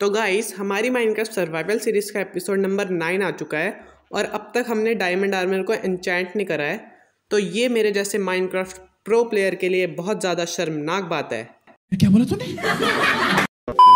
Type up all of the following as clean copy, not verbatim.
तो गाइस हमारी Minecraft survival series का एपिसोड नंबर 9 आ चुका है और अब तक हमने डायमंड आर्मर को एन्चेंट नहीं करा है। तो ये मेरे जैसे माइनक्राफ्ट प्रो प्लेयर के लिए बहुत ज़्यादा शर्मनाक बात है। क्या बोला तूने?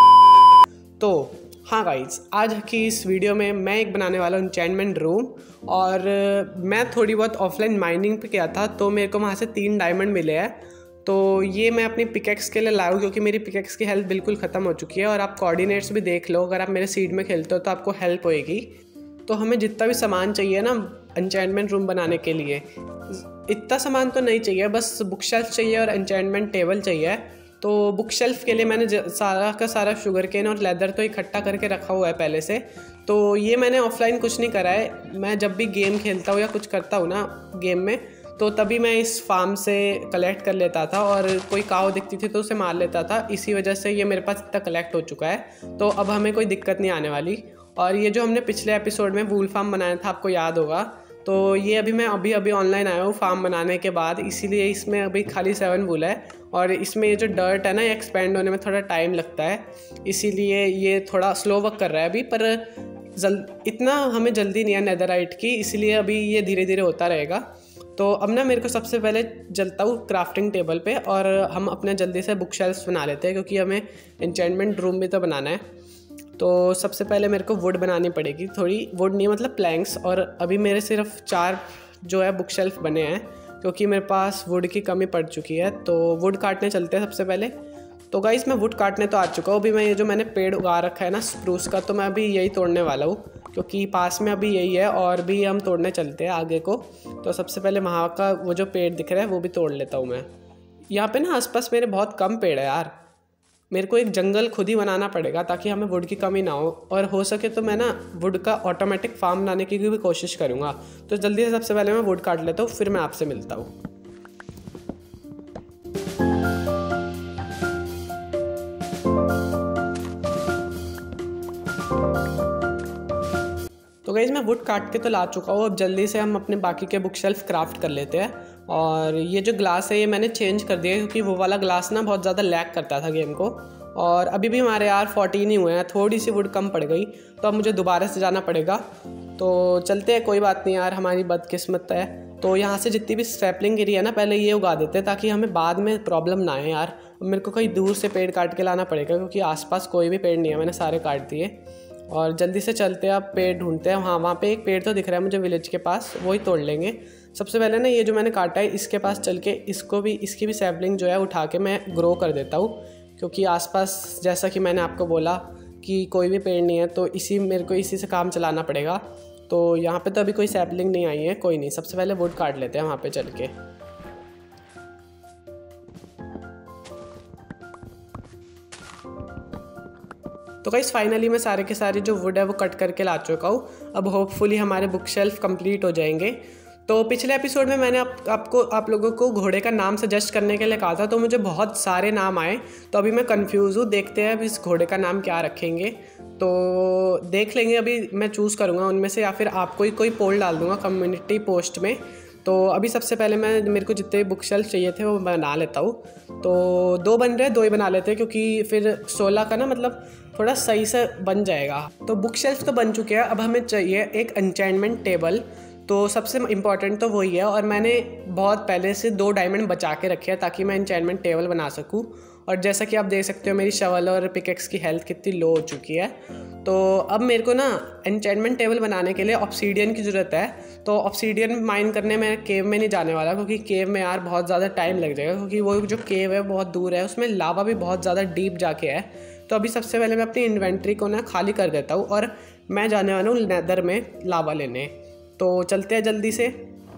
तो हाँ गाइस, आज की इस वीडियो में मैं एक बनाने वाला हूँ एन्चेंटमेंट रूम। और मैं थोड़ी बहुत ऑफलाइन माइनिंग पे किया था तो मेरे को वहाँ से 3 डायमंड मिले हैं। तो ये मैं अपनी पिकेक्स के लिए लाया हूँ क्योंकि मेरी पिकेक्स की हेल्थ बिल्कुल ख़त्म हो चुकी है। और आप कोऑर्डिनेट्स भी देख लो, अगर आप मेरे सीड में खेलते हो तो आपको हेल्प होएगी। तो हमें जितना भी सामान चाहिए ना एन्चेंटमेंट रूम बनाने के लिए, इतना सामान तो नहीं चाहिए, बस बुक शेल्फ चाहिए और एन्चेंटमेंट टेबल चाहिए। तो बुक शेल्फ के लिए मैंने सारा का सारा शुगर केन और लेदर तो इकट्ठा करके रखा हुआ है पहले से। तो ये मैंने ऑफलाइन कुछ नहीं करा है। मैं जब भी गेम खेलता हूँ या कुछ करता हूँ ना गेम में, तो तभी मैं इस फार्म से कलेक्ट कर लेता था और कोई काऊ दिखती थी तो उसे मार लेता था। इसी वजह से ये मेरे पास इतना कलेक्ट हो चुका है, तो अब हमें कोई दिक्कत नहीं आने वाली। और ये जो हमने पिछले एपिसोड में वूल फार्म बनाया था, आपको याद होगा, तो ये अभी मैं अभी ऑनलाइन आया हूँ फार्म बनाने के बाद, इसीलिए इसमें अभी खाली 7 वूल है। और इसमें ये जो डर्ट है ना, ये एक्सपेंड होने में थोड़ा टाइम लगता है, इसीलिए ये थोड़ा स्लो वर्क कर रहा है अभी। पर इतना हमें जल्दी नहीं है नेदरराइट की, इसीलिए अभी ये धीरे धीरे होता रहेगा। तो अब ना मेरे को सबसे पहले चलता हूँ क्राफ्टिंग टेबल पे और हम अपने जल्दी से बुक शेल्फ्स बना लेते हैं क्योंकि हमें एन्चेंटमेंट रूम भी तो बनाना है। तो सबसे पहले मेरे को वुड बनानी पड़ेगी, थोड़ी वुड नहीं मतलब प्लैंक्स। और अभी मेरे सिर्फ 4 जो है बुक शेल्फ बने हैं क्योंकि मेरे पास वुड की कमी पड़ चुकी है। तो वुड काटने चलते हैं सबसे पहले। तो गाइस मैं वुड काटने तो आ चुका हूँ। अभी मैं ये जो मैंने पेड़ उगा रखा है ना स्प्रूस का, तो मैं अभी यही तोड़ने वाला हूँ क्योंकि पास में अभी यही है और भी हम तोड़ने चलते हैं आगे को। तो सबसे पहले वहाँ का वो जो पेड़ दिख रहा है वो भी तोड़ लेता हूँ मैं। यहाँ पे ना आसपास मेरे बहुत कम पेड़ है यार, मेरे को एक जंगल खुद ही बनाना पड़ेगा ताकि हमें वुड की कमी ना हो। और हो सके तो मैं ना वुड का ऑटोमेटिक फार्म बनाने की भी कोशिश करूँगा। तो जल्दी से सबसे पहले मैं वुड काट लेता हूँ, फिर मैं आपसे मिलता हूँ। तो गाइस मैं वुड काट के तो ला चुका हूँ। अब जल्दी से हम अपने बाकी के बुक शेल्फ क्राफ्ट कर लेते हैं। और ये जो ग्लास है ये मैंने चेंज कर दिया क्योंकि वो वाला ग्लास ना बहुत ज़्यादा लैग करता था गेम को। और अभी भी हमारे यार 14 ही हुए हैं, थोड़ी सी वुड कम पड़ गई, तो अब मुझे दोबारा से जाना पड़ेगा। तो चलते हैं, कोई बात नहीं यार, हमारी बदकिस्मत है। तो यहाँ से जितनी भी सैपलिंग गिरी है ना पहले ये उगा देते हैं ताकि हमें बाद में प्रॉब्लम ना आए यार। मेरे को कहीं दूर से पेड़ काट के लाना पड़ेगा क्योंकि आसपास कोई भी पेड़ नहीं है, मैंने सारे काट दिए। और जल्दी से चलते हैं, अब पेड़ ढूंढते हैं। हाँ वहाँ पे एक पेड़ तो दिख रहा है मुझे विलेज के पास, वही तोड़ लेंगे। सबसे पहले ना ये जो मैंने काटा है इसके पास चल के इसकी भी सैपलिंग जो है उठा के मैं ग्रो कर देता हूँ क्योंकि आसपास जैसा कि मैंने आपको बोला कि कोई भी पेड़ नहीं है, तो मेरे को इसी से काम चलाना पड़ेगा। तो यहाँ पे तो अभी कोई सैपलिंग नहीं आई है, कोई नहीं, सबसे पहले वुड काट लेते हैं वहाँ पे चल के। तो गाइस फाइनली मैं सारे के सारे जो वुड है वो कट करके ला चुका हूँ। अब होपफुली हमारे बुक शेल्फ कंप्लीट हो जाएंगे। तो पिछले एपिसोड में मैंने आप लोगों को घोड़े का नाम सजेस्ट करने के लिए कहा था, तो मुझे बहुत सारे नाम आए। तो अभी मैं कंफ्यूज हूँ, देखते हैं अभी इस घोड़े का नाम क्या रखेंगे। तो देख लेंगे, अभी मैं चूज़ करूँगा उनमें से या फिर आपको ही कोई पोल डाल दूँगा कम्युनिटी पोस्ट में। तो अभी सबसे पहले मेरे को जितने बुक शेल्फ चाहिए थे वो बना लेता हूँ। तो 2 बन रहे हैं, 2 ही बना लेते हैं क्योंकि फिर 16 का ना मतलब थोड़ा सही से बन जाएगा। तो बुक शेल्फ तो बन चुके हैं, अब हमें चाहिए एक एन्चेंटमेंट टेबल। तो सबसे इम्पॉर्टेंट तो वही है। और मैंने बहुत पहले से 2 डायमंड बचा के रखे हैं ताकि मैं एन्चेंटमेंट टेबल बना सकूँ। और जैसा कि आप देख सकते हो मेरी शवल और पिकेक्स की हेल्थ कितनी लो हो चुकी है। तो अब मेरे को ना एन्चेंटमेंट टेबल बनाने के लिए ऑब्सीडियन की ज़रूरत है। तो ऑब्सीडियन माइन करने में केव में नहीं जाने वाला क्योंकि केव में यार बहुत ज़्यादा टाइम लग जाएगा क्योंकि वो जो केव है बहुत दूर है, उसमें लावा भी बहुत ज़्यादा डीप जाके है। तो अभी सबसे पहले मैं अपनी इन्वेंट्री को ना खाली कर देता हूँ और मैं जाने वाला हूँ नेदर में लावा लेने। तो चलते हैं जल्दी से।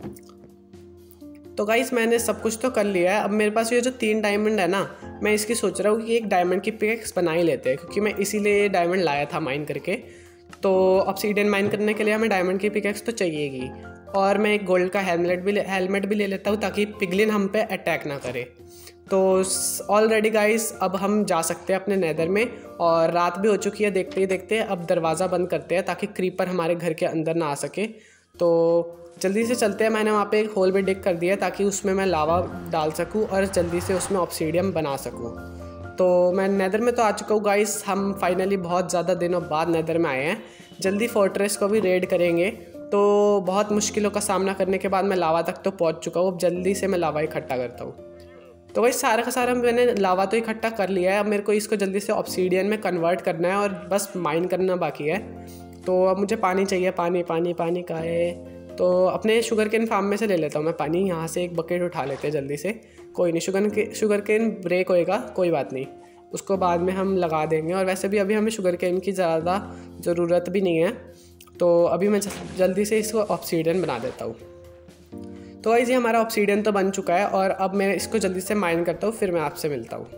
तो गाइस मैंने सब कुछ तो कर लिया है। अब मेरे पास ये जो 3 डायमंड है ना, मैं इसकी सोच रहा हूँ कि एक डायमंड की पिकेक्स बना ही लेते हैं क्योंकि मैं इसीलिए डायमंड लाया था माइन करके। तो ऑब्सीडियन माइन करने के लिए हमें डायमंड की पिकेक्स तो चाहिएगी। और मैं एक गोल्ड का हेलमेट भी ले लेता हूँ ताकि पिगलिन हम पे अटैक ना करे। तो ऑलरेडी गाइस अब हम जा सकते हैं अपने नेदर में और रात भी हो चुकी है। देखते ही देखते अब दरवाज़ा बंद करते हैं ताकि क्रीपर हमारे घर के अंदर ना आ सके। तो जल्दी से चलते हैं। मैंने वहाँ पे एक होल भी डिग कर दिया ताकि उसमें मैं लावा डाल सकूँ और जल्दी से उसमें ऑब्सीडियम बना सकूँ। तो मैं नेदर में तो आ चुका हूँ गाइस। हम फाइनली बहुत ज़्यादा दिनों बाद नेदर में आए हैं। जल्दी फोर्ट्रेस को भी रेड करेंगे। तो बहुत मुश्किलों का सामना करने के बाद मैं लावा तक तो पहुँच चुका हूँ। अब जल्दी से मैं लावा इकट्ठा करता हूँ। तो गाइस सारा का सारा मैंने लावा तो इकट्ठा कर लिया है। अब मेरे को इसको जल्दी से ऑब्सीडियन में कन्वर्ट करना है और बस माइन करना बाकी है। तो अब मुझे पानी चाहिए। पानी का है तो अपने शुगर केन फार्म में से ले लेता हूँ मैं पानी। यहाँ से एक बकेट उठा लेते हैं जल्दी से। कोई नहीं, शुगर केन ब्रेक होएगा, कोई बात नहीं, उसको बाद में हम लगा देंगे। और वैसे भी अभी हमें शुगर केन की ज़्यादा ज़रूरत भी नहीं है। तो अभी मैं जल्दी से इसको ऑब्सीडियन बना देता हूँ। तो गाइस ये हमारा ऑब्सीडियन तो बन चुका है और अब मैं इसको जल्दी से माइन करता हूँ, फिर मैं आपसे मिलता हूँ।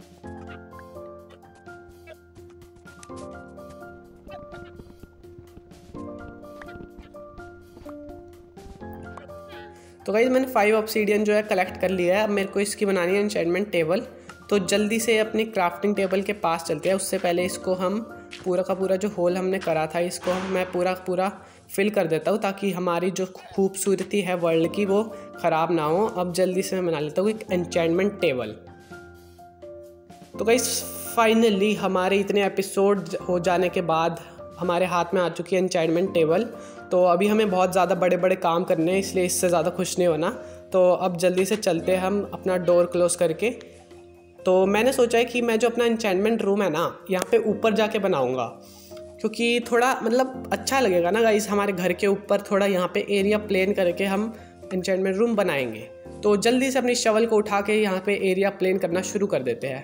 तो गाइस मैंने 5 ऑब्सीडियन जो है कलेक्ट कर लिया है। अब मेरे को इसकी बनानी है एन्चेंटमेंट टेबल। तो जल्दी से अपनी क्राफ्टिंग टेबल के पास चलते हैं। उससे पहले इसको हम पूरा का पूरा जो होल हमने करा था इसको मैं पूरा फिल कर देता हूँ, ताकि हमारी जो खूबसूरती है वर्ल्ड की वो ख़राब ना हो। अब जल्दी से मैं बना लेता हूँ एक एन्चेंटमेंट टेबल। तो गाइस फाइनली हमारे इतने एपिसोड हो जाने के बाद हमारे हाथ में आ चुकी है एन्चेंटमेंट टेबल। तो अभी हमें बहुत ज़्यादा बड़े बड़े काम करने हैं, इसलिए इससे ज़्यादा खुश नहीं होना। तो अब जल्दी से चलते हैं हम अपना डोर क्लोज़ करके। तो मैंने सोचा है कि मैं जो अपना एन्चेंटमेंट रूम है ना, यहाँ पे ऊपर जाके बनाऊँगा, क्योंकि थोड़ा मतलब अच्छा लगेगा ना गाइस। हमारे घर के ऊपर थोड़ा यहाँ पे एरिया प्लेन करके हम एन्चेंटमेंट रूम बनाएंगे। तो जल्दी से अपनी शवल को उठा के यहाँ पे एरिया प्लेन करना शुरू कर देते हैं।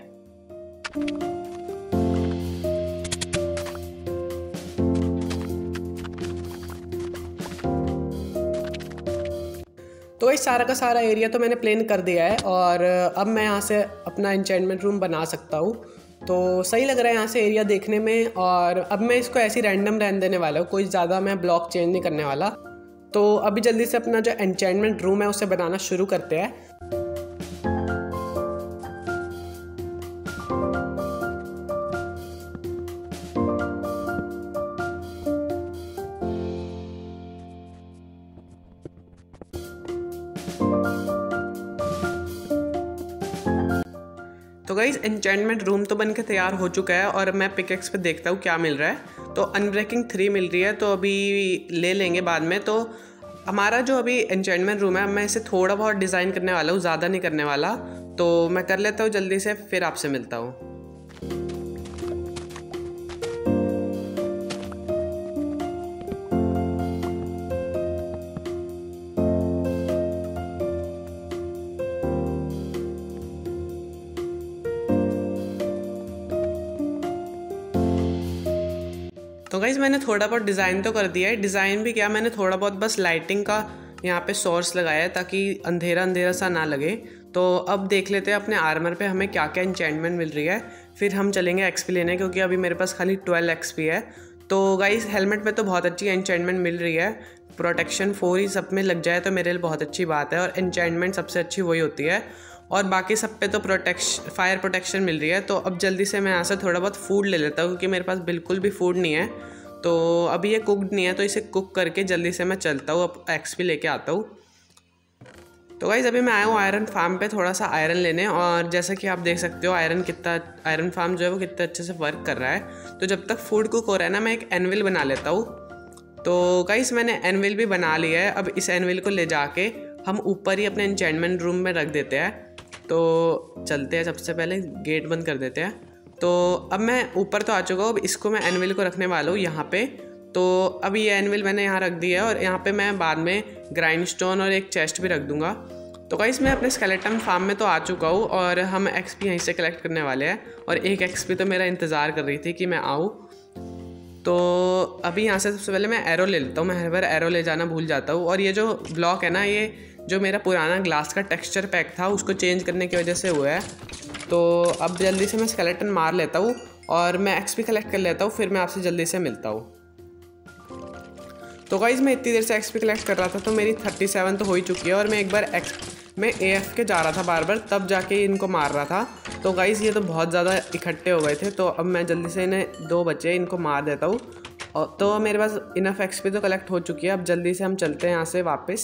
तो इस सारा का सारा एरिया तो मैंने प्लेन कर दिया है और अब मैं यहाँ से अपना एन्चेंटमेंट रूम बना सकता हूँ। तो सही लग रहा है यहाँ से एरिया देखने में। और अब मैं इसको ऐसी रैंडम रहने देने वाला हूँ, कोई ज़्यादा मैं ब्लॉक चेंज नहीं करने वाला। तो अभी जल्दी से अपना जो एन्चेंटमेंट रूम है उसे बनाना शुरू करते हैं। तो गाइस एन्चेंटमेंट रूम तो बनके तैयार हो चुका है और मैं पिकेक्स पे देखता हूँ क्या मिल रहा है। तो अनब्रेकिंग 3 मिल रही है, तो अभी ले लेंगे बाद में। तो हमारा जो अभी एन्चेंटमेंट रूम है मैं इसे थोड़ा बहुत डिज़ाइन करने वाला हूँ, ज़्यादा नहीं करने वाला। तो मैं कर लेता हूँ जल्दी से, फिर आपसे मिलता हूँ। तो गाइज़ मैंने थोड़ा बहुत डिज़ाइन तो कर दिया है। डिज़ाइन भी क्या, मैंने थोड़ा बहुत बस लाइटिंग का यहाँ पे सोर्स लगाया है ताकि अंधेरा अंधेरा सा ना लगे। तो अब देख लेते हैं अपने आर्मर पे हमें क्या क्या एन्चेंटमेंट मिल रही है, फिर हम चलेंगे एक्सपी लेने, क्योंकि अभी मेरे पास खाली 12 एक्सपी है। तो गाइज़ हेलमेट पे तो बहुत अच्छी एन्चेंटमेंट मिल रही है। प्रोटेक्शन 4 ही सब में लग जाए तो मेरे लिए बहुत अच्छी बात है, और एन्चेंटमेंट सबसे अच्छी वही होती है। और बाकी सब पे तो फायर प्रोटेक्शन मिल रही है। तो अब जल्दी से मैं यहाँ से थोड़ा बहुत फूड ले लेता हूँ, क्योंकि मेरे पास बिल्कुल भी फूड नहीं है। तो अभी ये कुकड नहीं है, तो इसे कुक करके जल्दी से मैं चलता हूँ, अब एक्सपी लेके आता हूँ। तो गाइज़ अभी मैं आया हूँ आयरन फार्म पे थोड़ा सा आयरन लेने, और जैसा कि आप देख सकते हो आयरन फार्म जो है वो कितना अच्छे से वर्क कर रहा है। तो जब तक फूड कुक हो रहा है ना, मैं एक एनविल बना लेता हूँ। तो गाइज़ मैंने एनविल भी बना लिया है। अब इस एनविल को ले जाके हम ऊपर ही अपने एन्चेंटमेंट रूम में रख देते हैं। तो चलते हैं, सबसे पहले गेट बंद कर देते हैं। तो अब मैं ऊपर तो आ चुका हूँ, अब इसको मैं एनविल को रखने वाला हूँ यहाँ पे। तो अब ये एनविल मैंने यहाँ रख दिया है, और यहाँ पे मैं बाद में ग्राइंडस्टोन और एक चेस्ट भी रख दूँगा। तो गाइस मैं अपने स्केलेटन फार्म में तो आ चुका हूँ, और हम एक्सपी यहीं से कलेक्ट करने वाले हैं। और एक एक्सपी तो मेरा इंतज़ार कर रही थी कि मैं आऊँ। तो अभी यहाँ से सबसे पहले मैं एरो ले लेता हूँ। मैं हर बार एरो ले जाना भूल जाता हूँ। और ये जो ब्लॉक है ना, ये जो मेरा पुराना ग्लास का टेक्सचर पैक था उसको चेंज करने की वजह से हुआ है। तो अब जल्दी से मैं स्केलेटन मार लेता हूँ और मैं एक्सपी कलेक्ट कर लेता हूँ, फिर मैं आपसे जल्दी से मिलता हूँ। तो गाइज़ मैं इतनी देर से एक्सपी कलेक्ट कर रहा था, तो मेरी 37 तो हो ही चुकी है। और मैं एक बार मैं AF के जा रहा था बार तब जाके इनको मार रहा था। तो गाइज़ ये तो बहुत ज़्यादा इकट्ठे हो गए थे, तो अब मैं जल्दी से इन्हें 2 बचे इनको मार देता हूँ। और तो मेरे पास इनफ एक्सपी तो कलेक्ट हो चुकी है। अब जल्दी से हम चलते हैं यहाँ से वापस।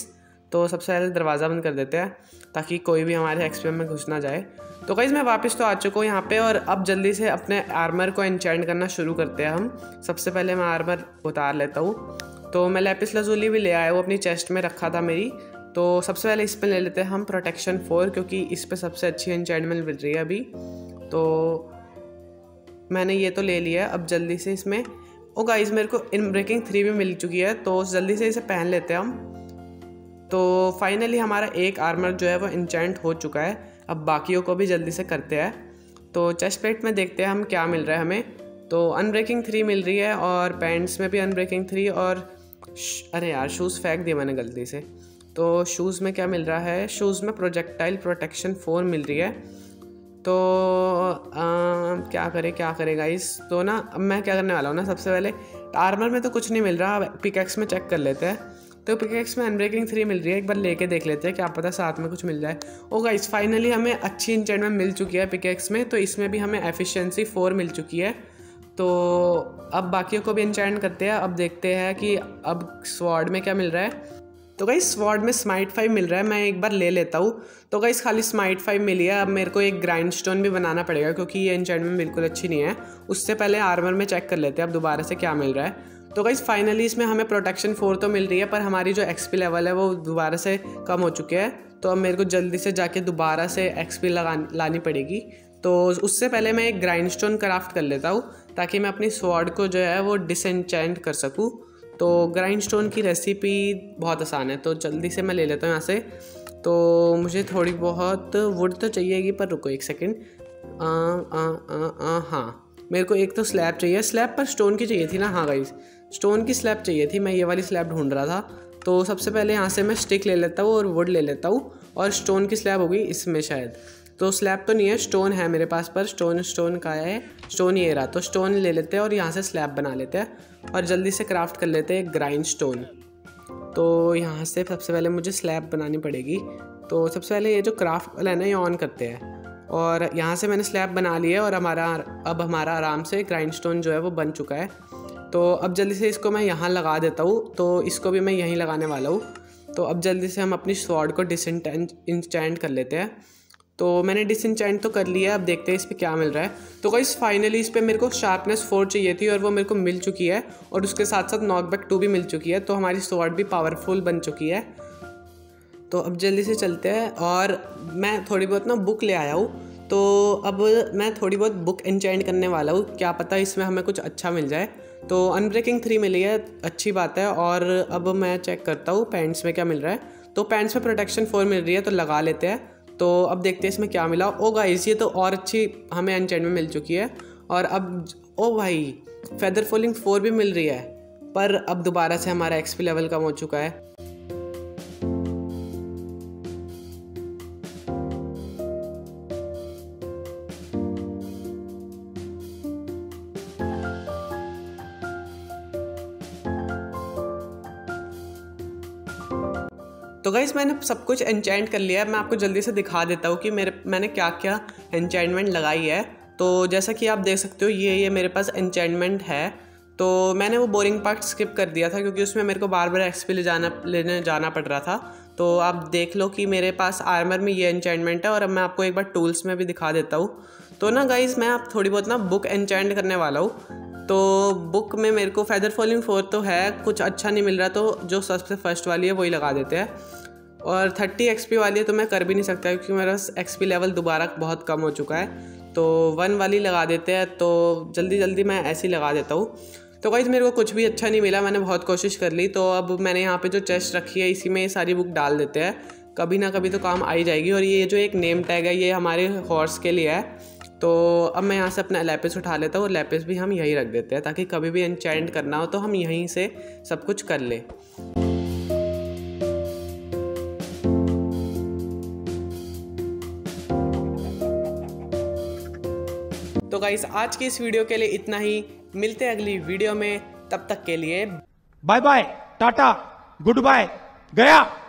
तो सबसे पहले दरवाज़ा बंद कर देते हैं ताकि कोई भी हमारे एक्सपी में घुस ना जाए। तो गाइस मैं वापस तो आ चुका हूँ यहाँ पे, और अब जल्दी से अपने आर्मर को एन्चेंट करना शुरू करते हैं हम। सबसे पहले मैं आर्मर उतार लेता हूँ। तो मैं लैपिस लजुली भी ले आया, वो अपनी चेस्ट में रखा था मेरी। तो सबसे पहले इस पर ले लेते हैं हम प्रोटेक्शन 4, क्योंकि इस पर सबसे अच्छी एन्चेंटमेंट मिल रही है अभी। तो मैंने ये तो ले लिया। अब जल्दी से इसमें गाइस मेरे को इनब्रेकिंग 3 भी मिल चुकी है, तो जल्दी से इसे पहन लेते हैं हम। तो फाइनली हमारा एक आर्मर जो है वो एन्चेंट हो चुका है। अब बाकियों को भी जल्दी से करते हैं। तो चेस्ट प्लेट में देखते हैं हम क्या मिल रहा है हमें। तो अनब्रेकिंग 3 मिल रही है, और पैंट्स में भी अनब्रेकिंग 3, और अरे यार शूज़ फेंक दिया मैंने गलती से। तो शूज़ में क्या मिल रहा है, शूज़ में प्रोजेक्टाइल प्रोटेक्शन 4 मिल रही है। तो क्या करे गाइस। तो ना अब मैं क्या करने वाला हूँ ना, सबसे पहले आर्मर में तो कुछ नहीं मिल रहा, पिकैक्स में चेक कर लेते हैं। तो पिकैक्स में अनब्रेकिंग 3 मिल रही है, एक बार लेके देख लेते हैं, क्या पता साथ में कुछ मिल जाए। गाइस फाइनली हमें अच्छी एन्चेंटमेंट मिल चुकी है पिकैक्स में। तो इसमें भी हमें एफिशिएंसी 4 मिल चुकी है। तो अब बाकियों को भी एन्चेंट करते हैं। अब देखते हैं कि अब स्वॉर्ड में क्या मिल रहा है। तो गाइस स्वॉर्ड में स्माइट 5 मिल रहा है, मैं एक बार ले लेता हूँ। तो गाइस खाली स्माइट 5 मिली है। अब मेरे को एक ग्राइंड स्टोन भी बनाना पड़ेगा, क्योंकि ये एन्चेंटमेंट बिल्कुल अच्छी नहीं है। उससे पहले आर्मर में चेक कर लेते हैं अब दोबारा से क्या मिल रहा है। तो गाइस फाइनली इसमें हमें प्रोटेक्शन 4 तो मिल रही है, पर हमारी जो एक्सपी लेवल है वो दोबारा से कम हो चुके हैं। तो अब मेरे को जल्दी से जाके दोबारा से एक्सपी लानी पड़ेगी। तो उससे पहले मैं एक ग्राइंड स्टोन क्राफ्ट कर लेता हूँ, ताकि मैं अपनी स्वॉर्ड को जो है वो डिसएन्चेंट कर सकूँ। तो ग्राइंड स्टोन की रेसिपी बहुत आसान है, तो जल्दी से मैं ले लेता हूँ यहाँ से। तो मुझे थोड़ी बहुत वुड तो चाहिएगी, पर रुको एक सेकेंड। हाँ मेरे को एक तो स्लैब चाहिए। स्लैब पर स्टोन की चाहिए थी ना। हाँ गाइस स्टोन की स्लैब चाहिए थी, मैं ये वाली स्लैब ढूंढ रहा था। तो सबसे पहले यहाँ से मैं स्टिक ले लेता हूँ और वुड ले लेता हूँ, और स्टोन की स्लैब होगी इसमें शायद। तो स्लैब तो नहीं है, स्टोन है मेरे पास, पर स्टोन का है, स्टोन ये रहा। तो स्टोन ले लेते हैं और यहाँ से स्लैब बना लेते हैं, और जल्दी से क्राफ्ट कर लेते हैं ग्राइंड स्टोन। तो यहाँ से सबसे पहले मुझे स्लैब बनानी पड़ेगी। तो सबसे पहले ये जो क्राफ्ट वाला है ना, ये ऑन करते हैं। और यहाँ से मैंने स्लैब बना लिया, और अब हमारा आराम से ग्राइंड स्टोन जो है वो बन चुका है। तो अब जल्दी से इसको मैं यहाँ लगा देता हूँ। तो इसको भी मैं यहीं लगाने वाला हूँ। तो अब जल्दी से हम अपनी स्वॉर्ड को डिसएन्चेंट कर लेते हैं। तो मैंने डिसएन्चेंट तो कर लिया, अब देखते हैं इस पर क्या मिल रहा है। तो गाइस फाइनली इस पर मेरे को शार्पनेस 4 चाहिए थी, और वो मेरे को मिल चुकी है, और उसके साथ साथ नॉकबैक 2 भी मिल चुकी है। तो हमारी स्वॉर्ड भी पावरफुल बन चुकी है। तो अब जल्दी से चलते हैं, और मैं थोड़ी बहुत ना बुक ले आया हूँ। तो अब मैं थोड़ी बहुत बुक एन्चेंट करने वाला हूँ, क्या पता इसमें हमें कुछ अच्छा मिल जाए। तो अनब्रेकिंग 3 मिली है, अच्छी बात है। और अब मैं चेक करता हूँ पैंट्स में क्या मिल रहा है। तो पैंट्स में प्रोटेक्शन 4 मिल रही है, तो लगा लेते हैं। तो अब देखते हैं इसमें क्या मिला। गाइस ये तो और अच्छी हमें एन्चेंटमेंट मिल चुकी है। और अब भाई फेदर फॉलिंग 4 भी मिल रही है, पर अब दोबारा से हमारा एक्सपी लेवल कम हो चुका है। तो गाइस मैंने सब कुछ एन्चेंट कर लिया है। मैं आपको जल्दी से दिखा देता हूँ कि मैंने क्या क्या एन्चेंटमेंट लगाई है। तो जैसा कि आप देख सकते हो, ये मेरे पास एन्चेंटमेंट है। तो मैंने वो बोरिंग पार्ट स्किप कर दिया था, क्योंकि उसमें मेरे को बार बार एक्सपी लेने जाना पड़ रहा था। तो आप देख लो कि मेरे पास आर्मर में ये एन्चेंटमेंट है। और अब मैं आपको एक बार टूल्स में भी दिखा देता हूँ। तो ना गाइस मैं आप थोड़ी बहुत ना बुक एन्चेंट करने वाला हूँ। तो बुक में मेरे को फेदर फॉलिंग 4 तो है, कुछ अच्छा नहीं मिल रहा, तो जो सबसे फर्स्ट वाली है वही लगा देते हैं। और 30 एक्सपी वाली है तो मैं कर भी नहीं सकता, क्योंकि मेरा एक्सपी लेवल दोबारा बहुत कम हो चुका है। तो 1 वाली लगा देते हैं। तो जल्दी मैं ऐसी लगा देता हूँ। तो गाइस मेरे को कुछ भी अच्छा नहीं मिला, मैंने बहुत कोशिश कर ली। तो अब मैंने यहाँ पे जो चेस्ट रखी है, इसी में ये सारी बुक डाल देते हैं, कभी ना कभी तो काम आ ही जाएगी। और ये जो एक नेम टैग है, ये हमारे हॉर्स के लिए है। तो अब मैं यहाँ से अपना लैपिस उठा लेता हूँ, और लैपिस भी हम यहीं रख देते हैं, ताकि कभी भी एन्चेंट करना हो तो हम यहीं से सब कुछ कर ले। तो गाइस आज की इस वीडियो के लिए इतना ही, मिलते हैं अगली वीडियो में, तब तक के लिए bye bye, tata, goodbye, गया।